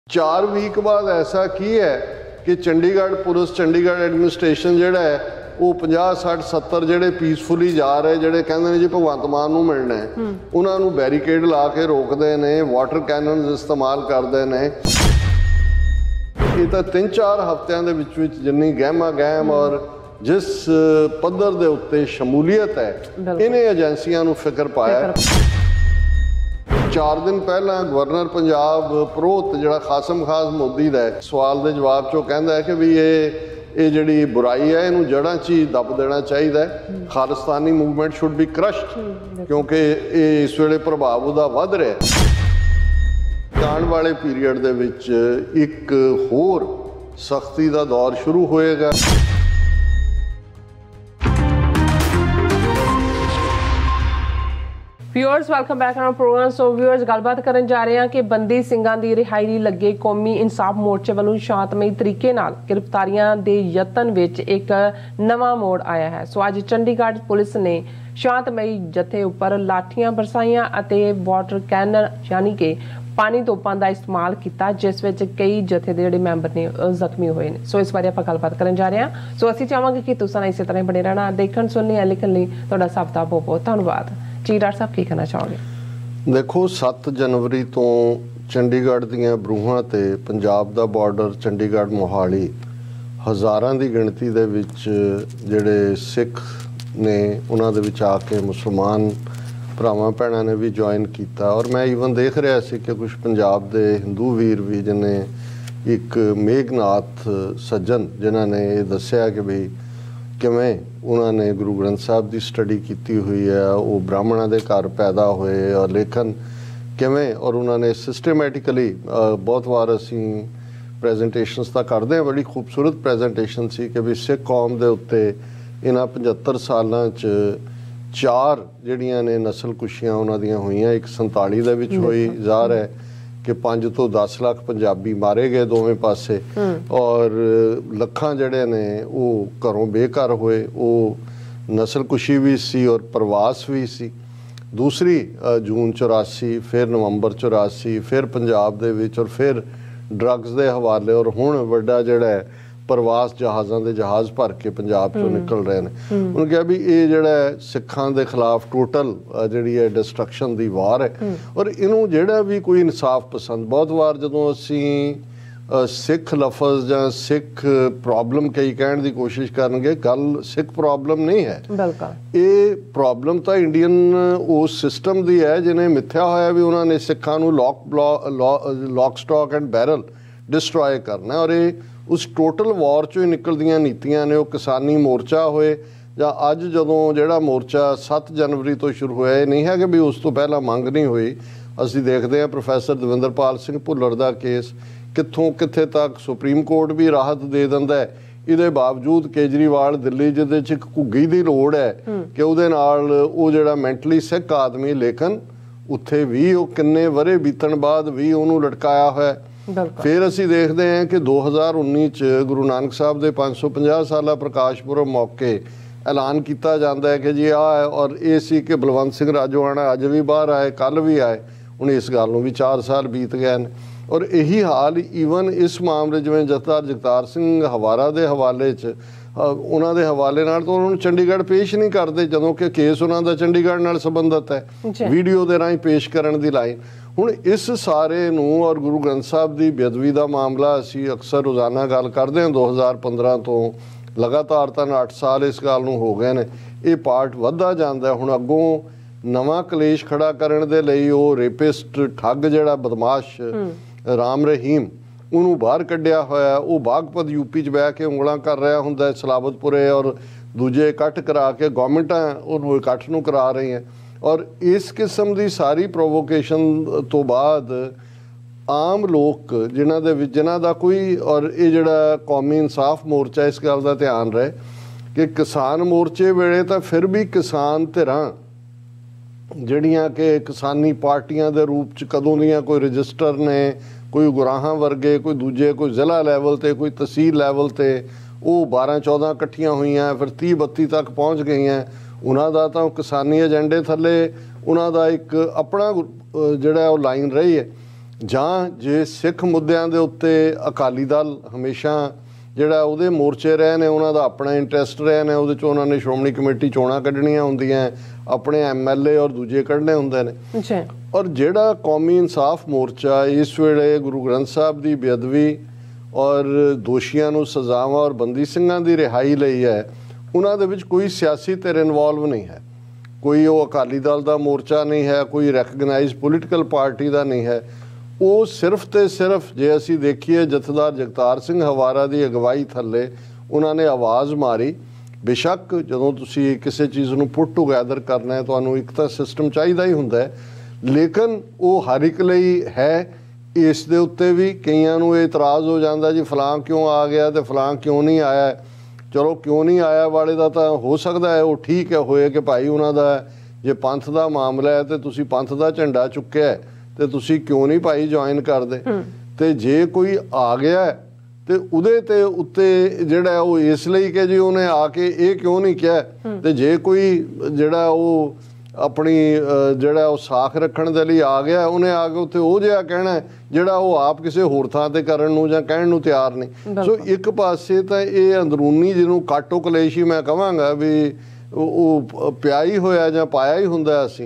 4 week बाद ऐसा की है कि चंडीगढ़ पुलिस चंडीगढ़ एडमिनिस्ट्रेशन जिहड़ा है वो 50 60 70 ਜਿਹੜੇ ਪੀਸਫੁਲੀ ਜਾ ਰਹੇ ਜਿਹੜੇ ਕਹਿੰਦੇ ਨੇ ਜੀ ਭਗਵੰਤ ਮਾਨ ਨੂੰ ਮਿਲਣਾ ਹੈ ਉਹਨਾਂ ਨੂੰ ਬੈਰੀਕੇਡ ਲਾ ਕੇ ਰੋਕਦੇ ਨੇ ਵਾਟਰ ਕੈਨਨਸ ਇਸਤੇਮਾਲ ਕਰਦੇ ਨੇ। ਇਹ ਤਾਂ 3-4 ਹਫ਼ਤਿਆਂ ਦੇ ਵਿੱਚ ਜਿੰਨੀ ਗਹਿਮਾ ਗਹਿਮ ਔਰ ਜਿਸ ਪੱਧਰ ਦੇ ਉੱਤੇ ਸ਼ਮੂਲੀਅਤ ਹੈ ਇਹਨੇ ਏਜੰਸੀਆਂ ਨੂੰ ਫਿਕਰ ਪਾਇਆ। 4 दिन पहला गवर्नर पंजाब प्रोहित जिहड़ा खासम खास मोदी दा सवाल के जवाब चो कहता है कि भी ये जिहड़ी बुराई है इनू जड़ां च ही दब देना चाहिए। Khalistani movement should be crushed क्योंकि ये इस वेले प्रभाव उहदा वध रहा। आने वाले पीरीयड दे विच एक होर सख्ती का दौर शुरू होएगा। Viewers welcome back on program. So viewers गलबात करन जा रहे हैं कि बंदी ਸਿੰਘਾਂ ਦੀ रिहाई लई लगे कौमी इंसाफ मोर्चे वालों शांतमई तरीके नाल गिरफ्तारियां दे यतन विच एक नवा मोड़ आया है। सो अज चंडीगढ़ पुलिस ने शांतमई जथे उपर लाठियां बरसाइयां अते वाटर कैनन यानी कि पानी तोपां दा इस्तेमाल किया जिस विच कई जथे दे जिहड़े मैंबर ने जख्मी होए ने। सो इस बारे आपां गलबात करन जा रहे हैं। सो असीं चाहांगे कि तुसां इसे तरह बने रहना देखण सुनने लिखण लई तुहाडा सब दा बहुत बहुत धन्नवाद। जी डॉक्टर साहब की कहना चाहोगे? देखो 7 जनवरी तो चंडीगढ़ दीआं बरूहां ते पंजाब दा बॉर्डर चंडीगढ़ मोहाली हज़ारां दी गिणती दे विच जिहड़े सिख ने उन्हां दे विच आके मुसलमान भरावां भैणां ने भी ज्वाइन किया और मैं ईवन देख रहा सी कि कुछ पंजाब दे हिंदू वीर भी जिन्हें एक मेघनाथ सज्जन जिन्हां ने ये दस्सिया कि भी किवें उन्होंने गुरु ग्रंथ साहब की स्टडी की हुई है, वो ब्राह्मणों के घर पैदा हुए और लेखन किवें और उन्होंने सिस्टमैटिकली बहुत बार असी प्रेजेंटेशनस तो करते हैं। बड़ी खूबसूरत प्रेजेंटेशन सी कि भी सिख कौम के उत्ते इन्हां 75 सालों 4 जिहड़ियां ने नस्ल कुशियां उन्होंने हुई। एक 47 दे विच हुई ज़ाहिर है कि 5 तो 10 लाख पंजाबी मारे गए दोवें पासे और लखां जिहड़े ने वो घरों बेघर हुए। वो नस्ल कुशी भी सी और प्रवास भी सी। दूसरी जून 84 फिर नवंबर 84 फिर पंजाब दे विच और फिर ड्रग्स के हवाले और हुण वड्डा जिहड़ा है प्रवास जहाज़ों के जहाज़ भर के पंजाब चों निकल रहे हैं। उन्होंने कहा भी ये जिहड़ा सिखां दे खिलाफ टोटल जिहड़ी है डिस्ट्रक्शन दी वार है और इनू जिहड़ा भी कोई इंसाफ पसंद बहुत बार जदों असी सिख लफज जां सिख प्रॉब्लम कई कहण दी कोशिश करनगे गल सिख प्रॉब्लम नहीं है। ये प्रॉब्लम तो इंडियन उस सिस्टम दी है जिन्हें मिथ्या होया भी उन्होंने सिखां नू lock stock and barrel destroy करना और ये उस टोटल वॉर चो ही निकलदियां नीतियां ने। किसानी मोर्चा होए जां अज जदों जिहड़ा मोर्चा 7 जनवरी तो शुरू होया ये नहीं है कि भी उस तो पहला मंग नहीं हुई। असीं देखते हैं प्रोफैसर दविंदरपाल सिंह भुल्लर दा केस कित्थों कित्थे तक सुप्रीम कोर्ट भी राहत दे दिंदा है। इहदे बावजूद केजरीवाल दिल्ली जिहदे च एक घुग्गी दी लोड़ है कि उहदे नाल वो जिहड़ा मैंटली सिक आदमी लेकिन उत्थे भी वो किन्ने वरे बीतण बाद भी उहनूं लटकाया होया। फिर असी देखते हैं कि 2019 गुरु नानक साहब के 550 साला प्रकाश पुरब मौके ऐलान किया जाता है कि जी आ है और ये सी कि बलवंत सिंह राजोआणा अज भी बाहर आए कल भी आए हूँ इस गल भी 4 साल बीत गए हैं। और यही हाल ईवन इस मामले जिवें जथेदार जगतार सिंह हवारा के हवाले उन्होंने हवाले नाल तो उन्होंने चंडीगढ़ पेश नहीं करते जदों कि केस उन्होंने चंडीगढ़ नाल संबंधित है वीडियो के राही पेश करने की लाइन। हुण इस सारे नूं और गुरु ग्रंथ साहब की बेअदबी का मामला असी अक्सर रोज़ाना गल करते हैं 2015 तो लगातार तो 8 साल इस गल नूं हो गए ने। ये पार्ट वधदा जांदा है। हुण अगों नवां कलेश खड़ा करने दे लई वो रेपिस्ट ठग जिहड़ा बदमाश राम रहीम उन्होंने बाहर कढ़िया होया वो बागपत यूपी च बह के उंगलां कर रहा हुंदा सलाबतपुरे और दूजे इकट्ठ करा के गौरमेंटां उन्होंने इकट्ठ नूं करा रही हैं। और इस किस्म की सारी प्रोवोकेशन तो बाद आम लोग जिन्हां दा कोई और ये जिहड़ा कौमी इंसाफ मोर्चा इस गल का ध्यान रहे कि किसान मोर्चे वेले तो फिर भी किसान धिरां जिहड़ियां कि किसानी पार्टियां दे रूप च कदों दियां कोई रजिस्टर ने कोई गुराहां वर्गे कोई दूजे कोई जिला लैवल ते कोई तहसील लैवल ते वो 12-14 इकट्ठियां हुईयां फिर 30-32 तक पहुँच गई हैं। उन्हां दा तां किसानी एजेंडे थल्ले उन्हां दा एक अपना जिहड़ा लाइन रही है ਜਾਂ ਜੇ ਸਿੱਖ ਮੁੱਦਿਆਂ ਦੇ ਉੱਤੇ ਅਕਾਲੀ ਦਲ ਹਮੇਸ਼ਾ ਜਿਹੜਾ ਉਹਦੇ ਮੋਰਚੇ ਰਹੇ ਨੇ, ਉਹਨਾਂ ਦਾ ਆਪਣਾ ਇੰਟਰਸਟ ਰਿਹਾ ਨੇ, ਉਹਦੇ 'ਚ ਉਹਨਾਂ ਨੇ ਸ਼੍ਰੋਮਣੀ ਕਮੇਟੀ ਚੋਣਾਂ ਕੱਢਣੀਆਂ ਹੁੰਦੀਆਂ, ਆਪਣੇ MLA ਔਰ ਦੂਜੇ ਕੱਢਣੇ ਹੁੰਦੇ ਨੇ। ਔਰ ਜਿਹੜਾ ਕੌਮੀ ਇਨਸਾਫ ਮੋਰਚਾ ਇਸ ਵੇਲੇ ਗੁਰੂ ਗ੍ਰੰਥ ਸਾਹਿਬ ਦੀ ਬੇਅਦਬੀ ਔਰ ਦੋਸ਼ੀਆਂ ਨੂੰ ਸਜ਼ਾਵਾਂ ਔਰ ਬੰਦੀ ਸਿੰਘਾਂ ਦੀ ਰਿਹਾਈ ਲਈ ਹੈ, ਉਹਨਾਂ ਦੇ ਵਿੱਚ ਕੋਈ ਸਿਆਸੀ ਧਿਰ ਇਨਵੋਲਵ ਨਹੀਂ ਹੈ। ਕੋਈ ਉਹ ਅਕਾਲੀ ਦਲ ਦਾ ਮੋਰਚਾ ਨਹੀਂ ਹੈ, ਕੋਈ ਰੈਕਗਨਾਈਜ਼ ਪੋਲੀਟੀਕਲ ਪਾਰਟੀ ਦਾ ਨਹੀਂ ਹੈ। ਉਹ ਸਿਰਫ ਤੇ ਸਿਰਫ ਜੇ ਅਸੀਂ ਦੇਖੀਏ ਜਥੇਦਾਰ ਜਗਤਾਰ ਸਿੰਘ ਹਵਾਰਾ ਦੀ ਅਗਵਾਈ ਥੱਲੇ ਉਹਨਾਂ ਨੇ ਆਵਾਜ਼ ਮਾਰੀ। ਬੇਸ਼ੱਕ ਜਦੋਂ ਤੁਸੀਂ ਕਿਸੇ ਚੀਜ਼ ਨੂੰ ਪੁੱਟ ਟੂਗੈਦਰ ਕਰਨਾ ਹੈ, ਤੁਹਾਨੂੰ ਇੱਕ ਤਾਂ ਸਿਸਟਮ ਚਾਹੀਦਾ ਹੀ ਹੁੰਦਾ ਹੈ, ਲੇਕਿਨ ਉਹ ਹਰ ਇੱਕ ਲਈ ਹੈ। ਇਸ ਦੇ ਉੱਤੇ ਵੀ ਕਈਆਂ ਨੂੰ ਇਹ ਇਤਰਾਜ਼ ਹੋ ਜਾਂਦਾ ਜੀ ਫਲਾਂ ਕਿਉਂ ਆ ਗਿਆ ਤੇ ਫਲਾਂ ਕਿਉਂ ਨਹੀਂ ਆਇਆ। ਚਲੋ ਕਿਉਂ ਨਹੀਂ ਆਇਆ ਵਾਲੇ ਦਾ ਤਾਂ ਹੋ ਸਕਦਾ ਹੈ ਉਹ ਠੀਕ ਹੈ ਹੋਏ ਕਿ ਭਾਈ ਉਹਨਾਂ ਦਾ ਜੇ ਪੰਥ ਦਾ ਮਾਮਲਾ ਹੈ ਤੇ ਤੁਸੀਂ ਪੰਥ ਦਾ ਝੰਡਾ ਚੁੱਕਿਆ ਤੇ ਤੁਸੀਂ ਕਿਉਂ ਨਹੀਂ ਭਾਈ ਜੁਆਇਨ ਕਰਦੇ। ਤੇ ਜੇ ਕੋਈ ਆ ਗਿਆ ਤੇ ਉਹਦੇ ਤੇ ਉੱਤੇ ਜਿਹੜਾ ਉਹ ਇਸ ਲਈ ਕਿ ਜੀ ਉਹਨੇ ਆ ਕੇ ਇਹ ਕਿਉਂ ਨਹੀਂ ਕਿਹਾ, ਤੇ ਜੇ ਕੋਈ ਜਿਹੜਾ ਉਹ ਆਪਣੀ ਜਿਹੜਾ ਉਹ ਸਾਖ ਰੱਖਣ ਦੇ ਲਈ ਆ ਗਿਆ, ਉਹਨੇ ਆ ਕੇ ਉੱਥੇ ਉਹ ਜਿਹਾ ਕਹਿਣਾ ਜਿਹੜਾ ਉਹ ਆਪ ਕਿਸੇ ਹੋਰ ਥਾਂ ਤੇ ਕਰਨ ਨੂੰ ਜਾਂ ਕਹਿਣ ਨੂੰ ਤਿਆਰ ਨਹੀਂ। ਸੋ ਇੱਕ ਪਾਸੇ ਤਾਂ ਇਹ ਅੰਦਰੂਨੀ ਜਿਹਨੂੰ ਕਾਟੋ ਕਲੇਸ਼ ਹੀ ਮੈਂ ਕਹਾਂਗਾ ਵੀ ਉਹ ਪਿਆ ਹੀ ਹੋਇਆ ਜਾਂ ਪਾਇਆ ਹੀ ਹੁੰਦਾ। ਅਸੀਂ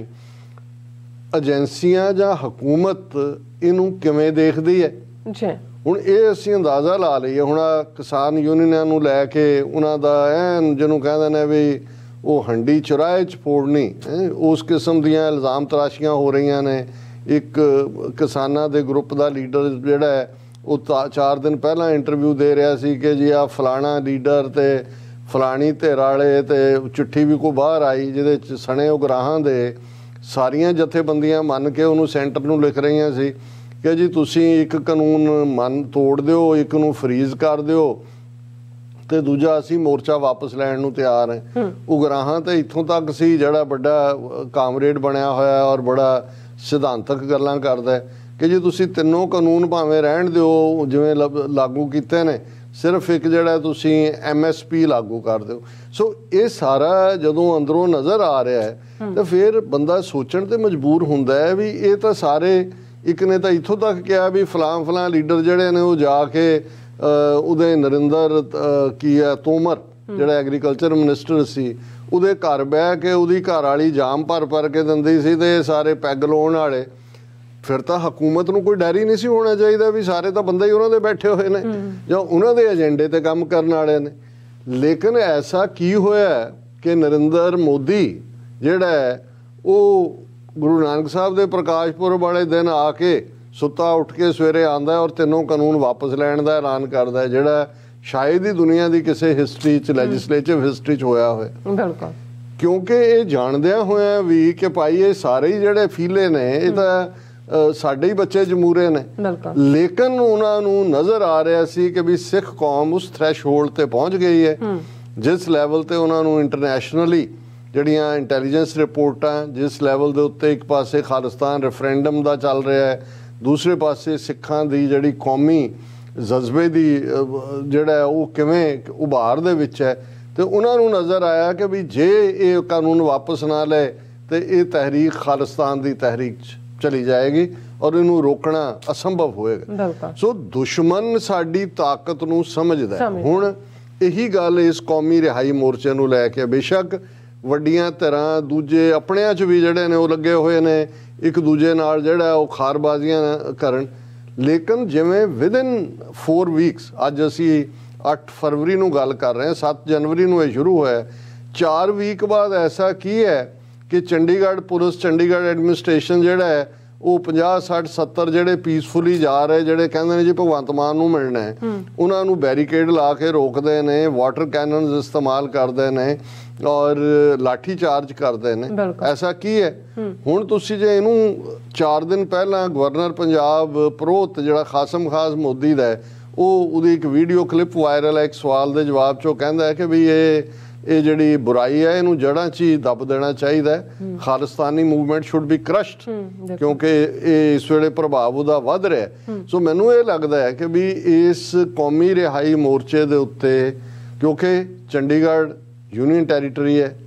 ਏਜੰਸੀਆਂ ਜਾਂ ਹਕੂਮਤ ਇਹਨੂੰ ਕਿਵੇਂ ਦੇਖਦੀ ਹੈ ਹੁਣ ਇਹ ਅਸੀਂ ਅੰਦਾਜ਼ਾ ਲਾ ਲਈਏ। ਹੁਣ ਕਿਸਾਨ ਯੂਨੀਅਨਾਂ ਨੂੰ ਲੈ ਕੇ ਉਹਨਾਂ ਦਾ ਐਨ ਜਿਹਨੂੰ ਕਹਿੰਦੇ ਨੇ ਵੀ ਉਹ ਹੰਡੀ ਚੁਰਾਹੇ 'ਚ ਫੋੜਨੀ, ਉਸ ਕਿਸਮ ਦੀਆਂ ਇਲਜ਼ਾਮ ਤਰਾਸ਼ੀਆਂ ਹੋ ਰਹੀਆਂ ਨੇ। ਇੱਕ ਕਿਸਾਨਾਂ ਦੇ ਗਰੁੱਪ ਦਾ ਲੀਡਰ ਜਿਹੜਾ ਹੈ ਉਹ 4 ਦਿਨ ਪਹਿਲਾਂ ਇੰਟਰਵਿਊ ਦੇ ਰਿਹਾ ਸੀ ਕਿ ਜੀ ਆ ਫਲਾਣਾ ਲੀਡਰ ਤੇ ਫਲਾਣੀ ਧਿਰ ਵਾਲੇ, ਤੇ ਚਿੱਠੀ ਵੀ ਕੋਈ ਬਾਹਰ ਆਈ ਜਿਹਦੇ 'ਚ ਸਣੇ ਉਗਰਾਹਾਂ ਦੇ ਸਾਰੀਆਂ ਜਥੇਬੰਦੀਆਂ ਮੰਨ ਕੇ ਉਹਨੂੰ ਸੈਂਟਰ ਨੂੰ ਲਿਖ ਰਹੀਆਂ ਸੀ ਕਿ ਜੀ ਤੁਸੀਂ ਇੱਕ ਕਾਨੂੰਨ ਤੋੜ ਦਿਓ, ਇੱਕ ਨੂੰ ਫਰੀਜ਼ ਕਰ ਦਿਓ ਤੇ ਦੂਜਾ ਅਸੀਂ ਮੋਰਚਾ ਵਾਪਸ ਲੈਣ ਨੂੰ ਤਿਆਰ ਹੈ। ਉਗਰਾਹਾਂ ਤੇ ਇੱਥੋਂ ਤੱਕ ਸੀ ਜਿਹੜਾ ਵੱਡਾ ਕਾਮਰੇਡ ਬਣਿਆ ਹੋਇਆ ਔਰ ਬੜਾ ਸਿਧਾਂਤਕ ਗੱਲਾਂ ਕਰਦਾ ਕਿ ਜੀ ਤੁਸੀਂ ਤਿੰਨੋਂ ਕਾਨੂੰਨ ਭਾਵੇਂ ਰਹਿਣ ਦਿਓ ਜਿਵੇਂ ਲਾਗੂ ਕੀਤੇ ਨੇ, ਸਿਰਫ ਇੱਕ ਜਿਹੜਾ ਤੁਸੀਂ MSP ਲਾਗੂ ਕਰ ਦਿਓ। ਸੋ ਇਹ ਸਾਰਾ ਜਦੋਂ ਅੰਦਰੋਂ ਨਜ਼ਰ ਆ ਰਿਹਾ ਹੈ ਤਾਂ ਫਿਰ ਬੰਦਾ ਸੋਚਣ ਤੇ ਮਜਬੂਰ ਹੁੰਦਾ ਹੈ ਵੀ ਇਹ ਤਾਂ ਸਾਰੇ, ਇੱਕ ਨੇ ਤਾਂ ਇੱਥੋਂ ਤੱਕ ਕਿਹਾ ਵੀ ਫਲਾਂ ਲੀਡਰ ਜਿਹੜੇ ਨੇ ਉਹ ਜਾ ਕੇ ਉਹਦੇ ਨਰਿੰਦਰ ਕੀ ਹੈ ਤੋਮਰ ਜਿਹੜਾ ਐਗਰੀਕਲਚਰ ਮਿਨਿਸਟਰ ਸੀ, ਉਹਦੇ ਘਰ ਬਹਿ ਕੇ ਉਹਦੀ ਘਰ ਵਾਲੀ ਜਾਮ ਭਰ ਕੇ ਦਿੰਦੀ ਸੀ ਤੇ ਸਾਰੇ ਪੈਗ ਲਾਉਣ ਵਾਲੇ। ਫਿਰ ਤਾਂ ਹਕੂਮਤ ਨੂੰ ਕੋਈ ਡਰ ਹੀ ਨਹੀਂ ਸੀ ਹੋਣਾ ਚਾਹੀਦਾ ਵੀ ਸਾਰੇ ਤਾਂ ਬੰਦੇ ਹੀ ਉਹਨਾਂ ਦੇ ਬੈਠੇ ਹੋਏ ਨੇ ਜਾਂ ਉਹਨਾਂ ਦੇ ਏਜੰਡੇ ਤੇ ਕੰਮ ਕਰਨ ਵਾਲੇ ਨੇ। ਲੇਕਿਨ ਐਸਾ ਕੀ ਹੋਇਆ ਕਿ ਨਰਿੰਦਰ ਮੋਦੀ ਜਿਹੜਾ ਹੈ ਉਹ ਗੁਰੂ ਨਾਨਕ ਸਾਹਿਬ ਦੇ ਪ੍ਰਕਾਸ਼ ਪੁਰਬ ਵਾਲੇ ਦਿਨ ਆ ਕੇ ਸੁੱਤਾ ਉੱਠ ਕੇ ਸਵੇਰੇ ਆਉਂਦਾ ਔਰ ਤਿੰਨੋਂ ਕਾਨੂੰਨ ਵਾਪਸ ਲੈਣ ਦਾ ਐਲਾਨ ਕਰਦਾ, ਜਿਹੜਾ ਸ਼ਾਇਦ ਹੀ ਦੁਨੀਆ ਦੀ ਕਿਸੇ ਹਿਸਟਰੀ 'ਚ ਲੈਜਿਸਲੇਟਿਵ ਹਿਸਟਰੀ 'ਚ ਹੋਇਆ ਹੋਵੇ। ਬਿਲਕੁਲ, ਕਿਉਂਕਿ ਇਹ ਜਾਣਦਿਆਂ ਹੋਇਆ ਵੀ ਕਿ ਭਾਈ ਇਹ ਸਾਰੇ ਹੀ ਜਿਹੜੇ ਫੀਲੇ ਨੇ ਇਹ ਤਾਂ ਸਾਡੇ ਹੀ ਬੱਚੇ ਜਮੂਰੇ ਨੇ। ਲੇਕਿਨ ਉਹਨਾਂ ਨੂੰ ਨਜ਼ਰ ਆ ਰਿਹਾ ਸੀ ਕਿ ਵੀ ਸਿੱਖ ਕੌਮ ਉਸ ਥ੍ਰੈਸ਼ਹੋਲਡ ਤੇ ਪਹੁੰਚ ਗਈ ਹੈ ਜਿਸ ਲੈਵਲ ਤੇ ਉਹਨਾਂ ਨੂੰ ਇੰਟਰਨੈਸ਼ਨਲੀ ਜਿਹੜੀਆਂ ਇੰਟੈਲੀਜੈਂਸ ਰਿਪੋਰਟਾਂ, ਜਿਸ ਲੈਵਲ ਦੇ ਉੱਤੇ ਇੱਕ ਪਾਸੇ ਖਾਲਿਸਤਾਨ ਰੈਫਰੈਂਡਮ ਦਾ ਚੱਲ ਰਿਹਾ ਹੈ, ਦੂਸਰੇ ਪਾਸੇ ਸਿੱਖਾਂ ਦੀ ਜਿਹੜੀ ਕੌਮੀ ਜਜ਼ਬੇ ਦੀ ਜਿਹੜਾ ਉਹ ਕਿਵੇਂ ਉਭਾਰ ਦੇ ਵਿੱਚ ਹੈ, ਤੇ ਉਹਨਾਂ ਨੂੰ ਨਜ਼ਰ ਆਇਆ ਕਿ ਵੀ ਜੇ ਇਹ ਕਾਨੂੰਨ ਵਾਪਸ ਨਾ ਲਏ ਤੇ ਇਹ ਤਹਿਰੀਕ ਖਾਲਿਸਤਾਨ ਦੀ ਤਹਿਰੀਕ 'ਚ ਚਲੀ ਜਾਏਗੀ ਔਰ ਇਹਨੂੰ ਰੋਕਣਾ ਅਸੰਭਵ ਹੋਏਗਾ। ਸੋ ਦੁਸ਼ਮਣ ਸਾਡੀ ਤਾਕਤ ਨੂੰ ਸਮਝਦਾ ਹੈ। ਹੁਣ ਇਹੀ ਗੱਲ ਇਸ ਕੌਮੀ ਰਿਹਾਈ ਮੋਰਚੇ ਨੂੰ ਲੈ ਕੇ ਬੇਸ਼ੱਕ ਵੱਡੀਆਂ ਧਿਰਾਂ ਦੂਜੇ ਆਪਣਿਆਂ 'ਚ ਵੀ ਜਿਹੜੇ ਨੇ ਉਹ ਲੱਗੇ ਹੋਏ ਨੇ ਇੱਕ ਦੂਜੇ ਨਾਲ ਜਿਹੜਾ ਉਹ ਖਾਰਬਾਜ਼ੀਆਂ ਕਰਨ, ਲੇਕਿਨ ਜਿਵੇਂ ਵਿਦਿਨ 4 ਵੀਕਸ, ਅੱਜ ਅਸੀਂ 8 ਫਰਵਰੀ ਨੂੰ ਗੱਲ ਕਰ ਰਹੇ ਹਾਂ, 7 ਜਨਵਰੀ ਨੂੰ ਇਹ ਸ਼ੁਰੂ ਹੋਇਆ, 4 ਵੀਕ ਬਾਅਦ ਐਸਾ ਕੀ ਹੈ ਕਿ ਚੰਡੀਗੜ੍ਹ ਪੁਲਿਸ, ਚੰਡੀਗੜ੍ਹ ਐਡਮਿਨਿਸਟ੍ਰੇਸ਼ਨ ਜਿਹੜਾ ਹੈ ਉਹ 50, 60, 70 ਜਿਹੜੇ ਪੀਸਫੁਲੀ ਜਾ ਰਹੇ, ਜਿਹੜੇ ਕਹਿੰਦੇ ਨੇ ਜੀ ਭਗਵੰਤ ਮਾਨ ਨੂੰ ਮਿਲਣਾ ਹੈ, ਉਹਨਾਂ ਨੂੰ ਬੈਰੀਕੇਡ ਲਾ ਕੇ ਰੋਕਦੇ ਨੇ, ਵਾਟਰ ਕੈਨਨਸ ਇਸਤੇਮਾਲ ਕਰਦੇ ਨੇ ਔਰ ਲਾਠੀ ਚਾਰਜ ਕਰਦੇ ਨੇ। ਐਸਾ ਕੀ ਹੈ? ਹੁਣ ਤੁਸੀਂ ਜੇ ਇਹਨੂੰ 4 ਦਿਨ ਪਹਿਲਾਂ ਗਵਰਨਰ ਪੰਜਾਬ ਪ੍ਰੋਹਤ ਜਿਹੜਾ ਖਾਸਮ ਖਾਸ ਮੋਦੀ ਦਾ ਹੈ, ਉਹ ਉਹਦੀ ਇੱਕ ਵੀਡੀਓ ਕਲਿੱਪ ਵਾਇਰਲ ਹੈ, ਇੱਕ ਸਵਾਲ ਦੇ ਜਵਾਬ 'ਚ ਉਹ ਕਹਿੰਦਾ ਹੈ ਕਿ ਵੀ ਇਹ ਜਿਹੜੀ ਬੁਰਾਈ ਹੈ ਇਹਨੂੰ ਜੜ੍ਹਾਂ 'ਚ ਹੀ ਦੱਬ ਦੇਣਾ ਚਾਹੀਦਾ ਹੈ, Khalistani movement should be crushed, ਕਿਉਂਕਿ ਇਹ ਇਸ ਵੇਲੇ ਪ੍ਰਭਾਵ ਉਹਦਾ ਵੱਧ ਰਿਹਾ। ਸੋ ਮੈਨੂੰ ਇਹ ਲੱਗਦਾ ਹੈ ਕਿ ਵੀ ਇਸ ਕੌਮੀ ਰਿਹਾਈ ਮੋਰਚੇ ਦੇ ਉੱਤੇ, ਕਿਉਂਕਿ ਚੰਡੀਗੜ੍ਹ ਯੂਨੀਅਨ ਟੈਰੀਟਰੀ ਹੈ,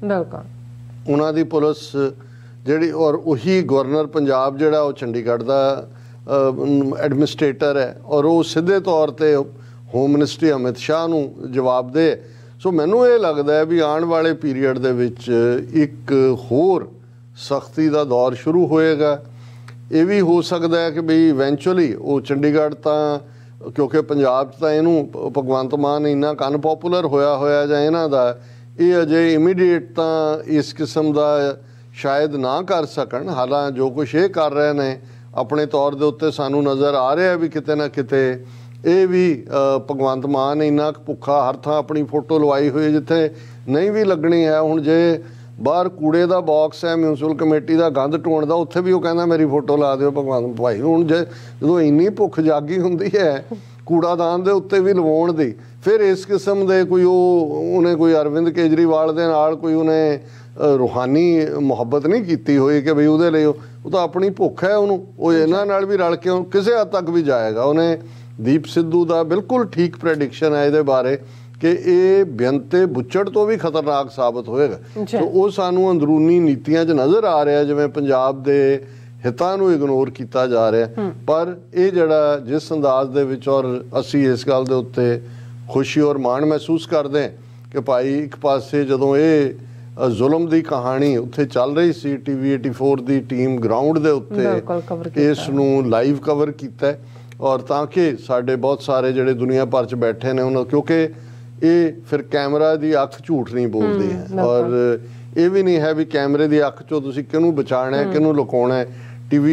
ਉਹਨਾਂ ਦੀ ਪੁਲਿਸ ਜਿਹੜੀ ਔਰ ਉਹੀ ਗਵਰਨਰ ਪੰਜਾਬ ਜਿਹੜਾ ਉਹ ਚੰਡੀਗੜ੍ਹ ਦਾ ਐਡਮਿਨਿਸਟ੍ਰੇਟਰ ਹੈ ਔਰ ਉਹ ਸਿੱਧੇ ਤੌਰ 'ਤੇ ਹੋਮ ਮਿਨਿਸਟਰੀ ਅਮਿਤ ਸ਼ਾਹ ਨੂੰ ਜਵਾਬਦੇਹ। ਸੋ ਮੈਨੂੰ ਇਹ ਲੱਗਦਾ ਹੈ ਵੀ ਆਉਣ ਵਾਲੇ ਪੀਰੀਅਡ ਦੇ ਵਿੱਚ ਇੱਕ ਹੋਰ ਸਖਤੀ ਦਾ ਦੌਰ ਸ਼ੁਰੂ ਹੋਏਗਾ। ਇਹ ਵੀ ਹੋ ਸਕਦਾ ਹੈ ਕਿ ਬਈ ਇਵੈਂਚੁਅਲੀ ਉਹ ਚੰਡੀਗੜ੍ਹ ਤਾਂ, ਕਿਉਂਕਿ ਪੰਜਾਬ 'ਚ ਤਾਂ ਇਹਨੂੰ ਭਗਵੰਤ ਮਾਨ ਇੰਨਾ ਅਨਪੋਪੂਲਰ ਹੋਇਆ ਜਾਂ ਇਹਨਾਂ ਦਾ, ਇਹ ਅਜੇ ਇਮੀਡੀਏਟ ਤਾਂ ਇਸ ਕਿਸਮ ਦਾ ਸ਼ਾਇਦ ਨਾ ਕਰ ਸਕਣ। ਹਾਲਾਂ ਜੋ ਕੁਛ ਇਹ ਕਰ ਰਹੇ ਨੇ ਆਪਣੇ ਤੌਰ ਦੇ ਉੱਤੇ ਸਾਨੂੰ ਨਜ਼ਰ ਆ ਰਿਹਾ ਵੀ ਕਿਤੇ ਨਾ ਕਿਤੇ ਇਹ ਵੀ ਭਗਵੰਤ ਮਾਨ ਇੰਨਾ ਭੁੱਖਾ, ਹਰ ਥਾਂ ਆਪਣੀ ਫੋਟੋ ਲਵਾਈ ਹੋਈ ਜਿੱਥੇ ਨਹੀਂ ਵੀ ਲੱਗਣੀ ਹੈ। ਹੁਣ ਜੇ ਬਾਹਰ ਕੂੜੇ ਦਾ ਬਾਕਸ ਹੈ ਮਿਊਨਸਿਪਲ ਕਮੇਟੀ ਦਾ ਗੰਦ ਢੋਣ ਦਾ, ਉੱਥੇ ਵੀ ਉਹ ਕਹਿੰਦਾ ਮੇਰੀ ਫੋਟੋ ਲਾ ਦਿਓ ਭਗਵੰਤ ਭਾਈ। ਹੁਣ ਜਦੋਂ ਇੰਨੀ ਭੁੱਖ ਜਾਗੀ ਹੁੰਦੀ ਹੈ ਕੂੜਾਦਾਨ ਦੇ ਉੱਤੇ ਵੀ ਲਵਾਉਣ ਦੀ, ਫਿਰ ਇਸ ਕਿਸਮ ਦੇ ਉਹਨੇ ਕੋਈ ਅਰਵਿੰਦ ਕੇਜਰੀਵਾਲ ਦੇ ਨਾਲ ਕੋਈ ਉਹਨੇ ਰੂਹਾਨੀ ਮੁਹੱਬਤ ਨਹੀਂ ਕੀਤੀ ਹੋਈ ਕਿ ਬਈ ਉਹਦੇ ਲਈ ਉਹ ਤਾਂ ਆਪਣੀ ਭੁੱਖ ਹੈ ਉਹਨੂੰ, ਉਹ ਇਹਨਾਂ ਨਾਲ ਵੀ ਰਲ ਕੇ ਕਿਸੇ ਹੱਦ ਤੱਕ ਵੀ ਜਾਏਗਾ। ਉਹਨੇ ਦੀਪ ਸਿੱਧੂ ਦਾ ਬਿਲਕੁਲ ਠੀਕ ਪ੍ਰੈਡਿਕਸ਼ਨ ਹੈ ਇਹਦੇ ਬਾਰੇ ਕਿ ਇਹ ਬੇਅੰਤੇ ਬੁੱਚੜ ਤੋਂ ਵੀ ਖਤਰਨਾਕ ਸਾਬਤ ਹੋਏਗਾ। ਸੋ ਉਹ ਸਾਨੂੰ ਅੰਦਰੂਨੀ ਨੀਤੀਆਂ 'ਚ ਨਜ਼ਰ ਆ ਰਿਹਾ ਜਿਵੇਂ ਪੰਜਾਬ ਦੇ ਹਿੱਤਾਂ ਨੂੰ ਇਗਨੋਰ ਕੀਤਾ ਜਾ ਰਿਹਾ। ਪਰ ਇਹ ਜਿਹੜਾ ਜਿਸ ਅੰਦਾਜ਼ ਦੇ ਵਿੱਚ, ਔਰ ਅਸੀਂ ਇਸ ਗੱਲ ਦੇ ਉੱਤੇ ਖੁਸ਼ੀ ਔਰ ਮਾਣ ਮਹਿਸੂਸ ਕਰਦੇ ਹਾਂ ਕਿ ਭਾਈ ਇੱਕ ਪਾਸੇ ਜਦੋਂ ਇਹ ਜ਼ੁਲਮ ਦੀ ਕਹਾਣੀ ਉੱਥੇ ਚੱਲ ਰਹੀ ਸੀ, TV 84 ਦੀ ਟੀਮ ਗਰਾਊਂਡ ਦੇ ਉੱਤੇ ਇਸ ਨੂੰ ਲਾਈਵ ਕਵਰ ਕੀਤਾ ਔਰ ਤਾਂ ਕਿ ਸਾਡੇ ਬਹੁਤ ਸਾਰੇ ਜਿਹੜੇ ਦੁਨੀਆ ਭਰ 'ਚ ਬੈਠੇ ਨੇ ਉਹਨਾਂ, ਕਿਉਂਕਿ ਇਹ ਫਿਰ ਕੈਮਰਾ ਦੀ ਅੱਖ ਝੂਠ ਨਹੀਂ ਬੋਲਦੀ ਹੈ ਔਰ ਇਹ ਵੀ ਨਹੀਂ ਹੈ ਵੀ ਕੈਮਰੇ ਦੀ ਅੱਖ 'ਚੋਂ ਤੁਸੀਂ ਕਿਹਨੂੰ ਬਚਾਉਣਾ ਹੈ ਕਿਹਨੂੰ ਲੁਕਾਉਣਾ ਹੈ। TV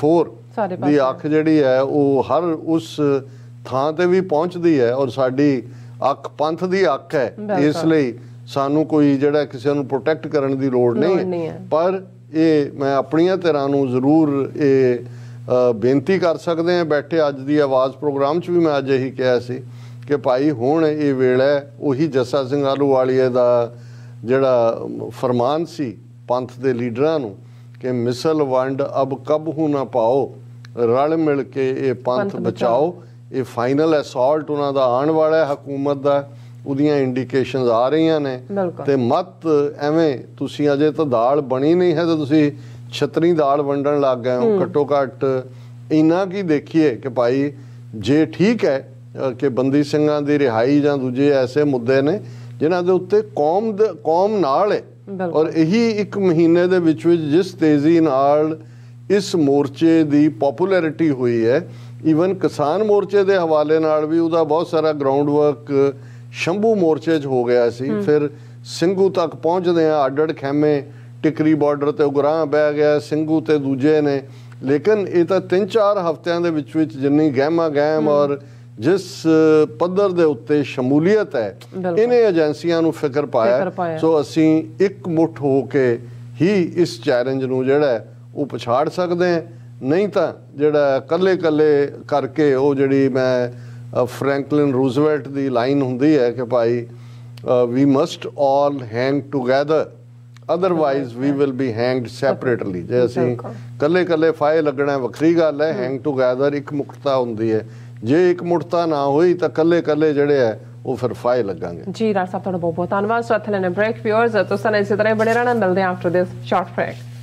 84 ਦੀ ਅੱਖ ਜਿਹੜੀ ਹੈ ਉਹ ਹਰ ਉਸ ਥਾਂ ਤੇ ਵੀ ਪਹੁੰਚਦੀ ਹੈ ਔਰ ਸਾਡੀ ਅੱਖ ਪੰਥ ਦੀ ਅੱਖ ਹੈ। ਇਸ ਲਈ ਸਾਨੂੰ ਕੋਈ ਜਿਹੜਾ ਕਿਸੇ ਨੂੰ ਪ੍ਰੋਟੈਕਟ ਕਰਨ ਦੀ ਲੋੜ ਨਹੀਂ ਹੈ। ਪਰ ਇਹ ਮੈਂ ਆਪਣੀਆਂ ਧਿਰਾਂ ਨੂੰ ਜ਼ਰੂਰ ਇਹ ਬੇਨਤੀ ਕਰ ਸਕਦੇ ਹਾਂ ਬੈਠੇ ਅੱਜ ਦੀ ਆਵਾਜ਼ ਪ੍ਰੋਗਰਾਮ 'ਚ ਵੀ ਮੈਂ ਅੱਜ ਇਹੀ ਕਿਹਾ ਸੀ ਕਿ ਭਾਈ ਹੁਣ ਇਹ ਵੇਲਾ ਉਹੀ ਜੱਸਾ ਸਿੰਘ ਆਹਲੂਵਾਲੀਏ ਦਾ ਜਿਹੜਾ ਫਰਮਾਨ ਸੀ ਪੰਥ ਦੇ ਲੀਡਰਾਂ ਨੂੰ ਕਿ ਮਿਸਲ ਵੰਡ ਅਬ ਕਬਹੂ ਨਾ ਪਾਓ, ਰਲ ਮਿਲ ਕੇ ਇਹ ਪੰਥ ਬਚਾਓ। ਇਹ ਫਾਈਨਲ ਅਸੌਲਟ ਉਹਨਾਂ ਦਾ ਆਉਣ ਵਾਲਾ ਹਕੂਮਤ ਦਾ, ਉਹਦੀਆਂ ਇੰਡੀਕੇਸ਼ਨਸ ਆ ਰਹੀਆਂ ਨੇ। ਤੇ ਮਤ ਐਵੇਂ ਤੁਸੀਂ ਅਜੇ ਤਾਂ ਦਾਲ ਬਣੀ ਨਹੀਂ ਹੈ ਤੇ ਤੁਸੀਂ ਛਤਰੀ ਦਾਲ ਵੰਡਣ ਲੱਗ ਗਏ ਹੋ। ਘੱਟੋ ਘੱਟ ਇੰਨਾ ਕੀ ਦੇਖੀਏ ਕਿ ਭਾਈ ਜੇ ਠੀਕ ਹੈ ਕਿ ਬੰਦੀ ਸਿੰਘਾਂ ਦੀ ਰਿਹਾਈ ਜਾਂ ਦੂਜੇ ਐਸੇ ਮੁੱਦੇ ਨੇ ਜਿਨ੍ਹਾਂ ਦੇ ਉੱਤੇ ਕੌਮ ਨਾਲ ਹੈ ਔਰ ਇਹੀ ਇੱਕ ਮਹੀਨੇ ਦੇ ਵਿੱਚ ਜਿਸ ਤੇਜ਼ੀ ਨਾਲ ਇਸ ਮੋਰਚੇ ਦੀ ਪੋਪੂਲੈਰਿਟੀ ਹੋਈ ਹੈ, ਈਵਨ ਕਿਸਾਨ ਮੋਰਚੇ ਦੇ ਹਵਾਲੇ ਨਾਲ ਵੀ ਉਹਦਾ ਬਹੁਤ ਸਾਰਾ ਗਰਾਊਂਡ ਵਰਕ ਸ਼ੰਭੂ ਮੋਰਚੇ 'ਚ ਹੋ ਗਿਆ ਸੀ। ਫਿਰ ਸਿੰਘੂ ਤੱਕ ਪਹੁੰਚਦੇ ਆ, ਅੱਡ ਖੈਮੇ ਟਿਕਰੀ ਬਾਰਡਰ ਤੇ ਉਗਰਾਹ ਬਹਿ ਗਿਆ, ਸਿੰਘੂ ਤੇ ਦੂਜੇ ਨੇ। ਲੇਕਿਨ ਇਹ ਤਾਂ 3-4 ਹਫ਼ਤਿਆਂ ਦੇ ਵਿੱਚ ਜਿੰਨੀ ਗਹਿਮ ਔਰ ਜਿਸ ਪੱਧਰ ਦੇ ਉੱਤੇ ਸ਼ਮੂਲੀਅਤ ਹੈ ਇਹਨੇ ਏਜੰਸੀਆਂ ਨੂੰ ਫਿਕਰ ਪਾਇਆ। ਸੋ ਅਸੀਂ ਇੱਕ ਮੁੱਠ ਹੋ ਕੇ ਹੀ ਇਸ ਚੈਲੰਜ ਨੂੰ ਜਿਹੜਾ ਉਹ ਪਛਾੜ ਸਕਦੇ ਹਾਂ। ਨਹੀਂ ਤਾਂ ਜਿਹੜਾ ਕੱਲੇ ਕਰਕੇ ਉਹ ਜਿਹੜੀ ਮੈਂ ਫਰੈਂਕਲਿਨ ਰੂਜ਼ਵੈਲਟ ਦੀ ਲਾਈਨ ਹੁੰਦੀ ਹੈ ਕਿ ਭਾਈ we must all hang together otherwise we will be hanged separately. ਜੇ ਅਸੀਂ ਕੱਲੇ ਫਾਇਲ ਲੱਗਣਾ ਵੱਖਰੀ ਗੱਲ ਹੈ, ਹੈਂਗ ਟੂਗੈਦਰ ਇੱਕ ਮੁੱਖਤਾ ਹੁੰਦੀ ਹੈ। ਜੇ ਇੱਕ ਮੁੱਠਤਾ ਨਾ ਹੋਈ ਤਾਂ ਕੱਲੇ ਜਿਹੜੇ ਹੈ ਉਹ ਫਿਰ ਫਾਇ ਲੱਗਾਂਗੇ। ਜੀ ਡਾਕਟਰ ਸਾਹਿਬ ਤੁਹਾਡਾ ਬਹੁਤ ਬਹੁਤ ਧੰਨਵਾਦ। ਸੋ ਇੱਥੇ ਲੈਣੇ ਬ੍ਰੇਕ। ਵਿਊਅਰਸ ਤੁਸੀਂ ਇਸੇ ਤਰ੍ਹਾਂ ਬਣੇ ਰਹਿਣਾ, ਮਿਲਦੇ ਹਾਂ ਆਫਟਰ ਦਿਸ ਸ਼ਾਰਟ ਬ੍ਰੇਕ।